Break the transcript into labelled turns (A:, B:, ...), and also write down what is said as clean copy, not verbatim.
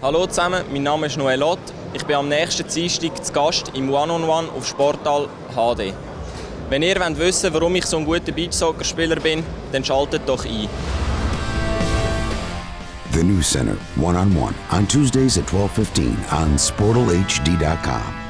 A: Hallo zusammen, mein Name ist Noel Ott. Ich bin am nächsten Dienstag zu Gast im One-on-One auf Sportal HD. Wenn ihr wissen wollt, warum ich so ein guter Beachsoccer-Spieler bin, dann schaltet doch ein.
B: The News Center, One-on-One, on Tuesdays at 12:15 on SportalHD.com.